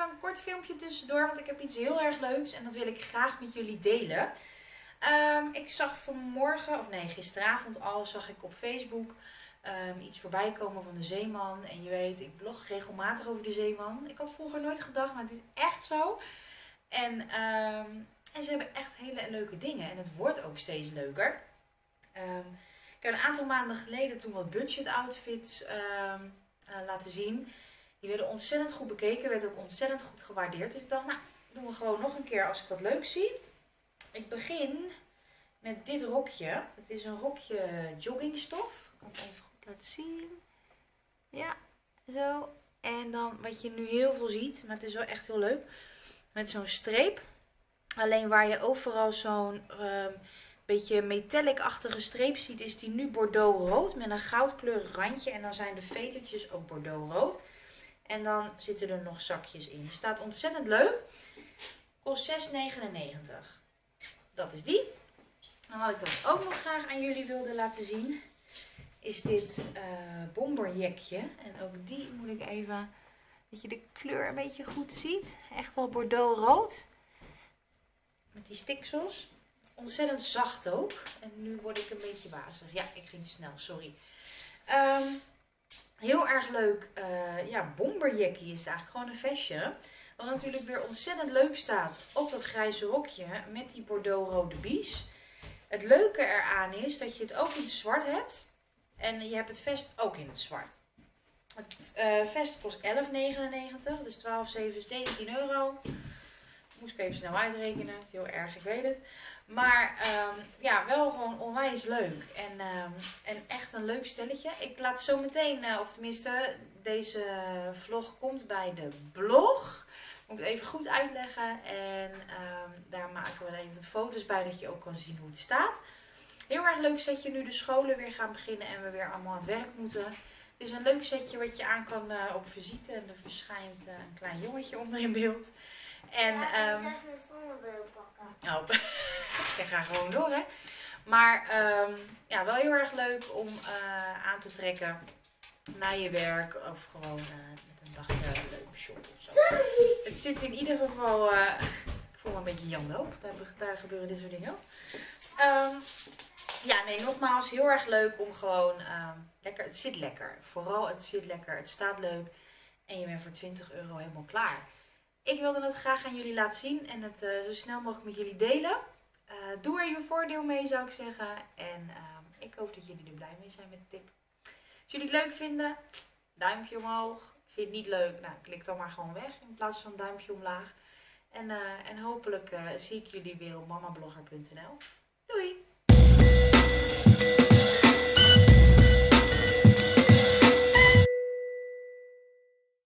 even een kort filmpje tussendoor, want ik heb iets heel erg leuks en dat wil ik graag met jullie delen. Ik zag vanmorgen, of nee, gisteravond al, zag ik op Facebook iets voorbij komen van de Zeeman. En je weet, ik blog regelmatig over de Zeeman. Ik had vroeger nooit gedacht, maar het is echt zo. En ze hebben echt hele leuke dingen en het wordt ook steeds leuker. Ik heb een aantal maanden geleden toen wat budget outfits laten zien. Die werden ontzettend goed bekeken, werd ook ontzettend goed gewaardeerd. Dus ik dacht, nou, doen we gewoon nog een keer als ik wat leuks zie. Ik begin met dit rokje. Het is een rokje joggingstof. Ik kan het even goed laten zien. Ja, zo. En dan wat je nu heel veel ziet, maar het is wel echt heel leuk. Met zo'n streep. Alleen waar je overal zo'n beetje metallic-achtige streep ziet, is die nu bordeaux-rood met een goudkleurig randje. En dan zijn de vetertjes ook bordeaux-rood. En dan zitten er nog zakjes in. Die staat ontzettend leuk. Kost €6,99. Dat is die. En wat ik dan ook nog graag aan jullie wilde laten zien, is dit bomberjekje. En ook die moet ik even, dat je de kleur een beetje goed ziet. Echt wel bordeaux-rood. Met die stiksels. Ontzettend zacht ook. En nu word ik een beetje wazig. Ja, ik ging te snel, sorry. Heel erg leuk. Ja, bomberjekkie is het eigenlijk gewoon een vestje. Wat natuurlijk weer ontzettend leuk staat op dat grijze rokje met die bordeaux-rode bies. Het leuke eraan is dat je het ook in het zwart hebt. En je hebt het vest ook in het zwart. Het vest kost €11,99. Dus 12, 7, €17. Moest ik even snel uitrekenen. Het is heel erg, ik weet het. Maar ja, wel gewoon onwijs leuk. En echt een leuk stelletje. Ik laat zo meteen, of tenminste, deze vlog komt bij de blog. Moet ik het even goed uitleggen. En daar maken we even wat foto's bij, dat je ook kan zien hoe het staat. Heel erg leuk setje nu de scholen weer gaan beginnen en we weer allemaal aan het werk moeten. Het is een leuk setje wat je aan kan op visite. En er verschijnt een klein jongetje onder in beeld. En, ja, ik ga even mijn zonnebril pakken. Oh, ik ga gewoon door, hè. Maar ja, wel heel erg leuk om aan te trekken na je werk. Of gewoon met een dagje leuke short of zo. Sorry. Het zit in ieder geval, ik voel me een beetje Jan de Hoop. Daar gebeuren dit soort dingen ook. Ja, nee, nogmaals, heel erg leuk om gewoon lekker, het zit lekker. Vooral het zit lekker, het staat leuk. En je bent voor €20 helemaal klaar. Ik wilde het graag aan jullie laten zien en het zo snel mogelijk met jullie delen. Doe er je voordeel mee, zou ik zeggen. En ik hoop dat jullie er blij mee zijn met de tip. Als jullie het leuk vinden, duimpje omhoog. Vind je het niet leuk? Nou, klik dan maar gewoon weg in plaats van duimpje omlaag. En hopelijk zie ik jullie weer op mamablogger.nl.